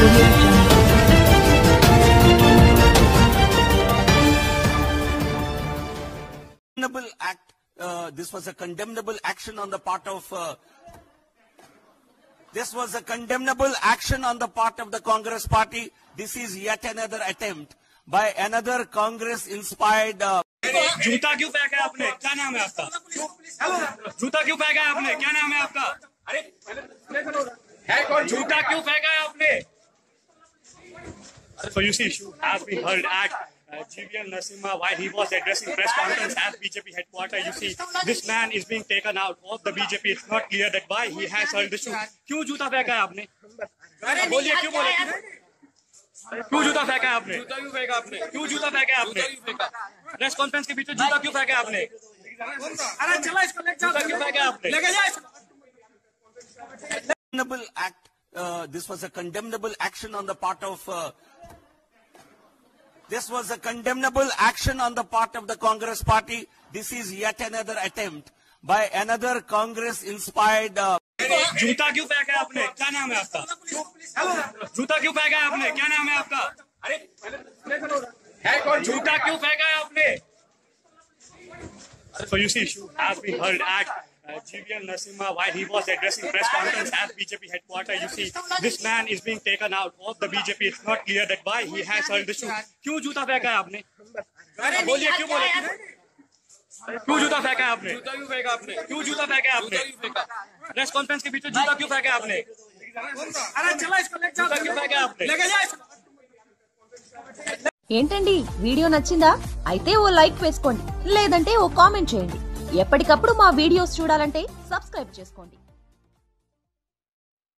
Act. This was a condemnable action on the part of. This was a condemnable action on the part of the Congress Party. This is yet another attempt by another Congress-inspired. जूता क्यों फेंका आपने? क्या नाम है आपका? जूता क्यों फेंका आपने? क्या नाम है आपका? अरे जूता क्यों फेंका है आपने? So you see, has been held at GVL Narasimha while he was addressing press conference at BJP headquarters. You see, this man is being taken out of the BJP. It's not clear that why he has held the shoe. क्यों जूता फेंका है आपने? बोलिए क्यों बोले? क्यों जूता फेंका है आपने? जूता क्यों फेंका आपने? क्यों जूता फेंका है आपने? प्रेस कॉन्फ्रेंस के बीच में जूता क्यों फेंका आपने? अरे चला इसको ले जाओ। क्यों फेंका आपने? लेके जाओ। Condemnable act. This was a condemnable action on the part of. This was a condemnable action on the part of the Congress Party. This is yet another attempt by another Congress-inspired. जूता क्यों फेंका है आपने? क्या नाम है आपका? जूता क्यों फेंका है आपने? क्या नाम है आपका? अरे जूता क्यों फेंका है आपने? So you see, has been held at GVL Narasimha while he was addressing press conference at BJP headquarters. You see, this man is being taken out of the BJP. It's not clear that why he has held the shoe. क्यों जूता फेंका है आपने? बोलिए क्यों बोले? क्यों जूता फेंका है आपने? जूता क्यों फेंका आपने? क्यों जूता फेंका आपने? प्रेस कॉन्फ्रेंस के बीच में जूता क्यों फेंका आपने? अरे चला इसको ले जाओ। क्यों फेंका आपने? लेके जाओ। ఏంటండి వీడియో నచ్చిందా? అయితే ఓ లైక్ వేసుకోండి, లేదంటే ఓ కామెంట్ చేయండి. ఎప్పటికప్పుడు మా వీడియోస్ చూడాలంటే సబ్స్క్రైబ్ చేసుకోండి.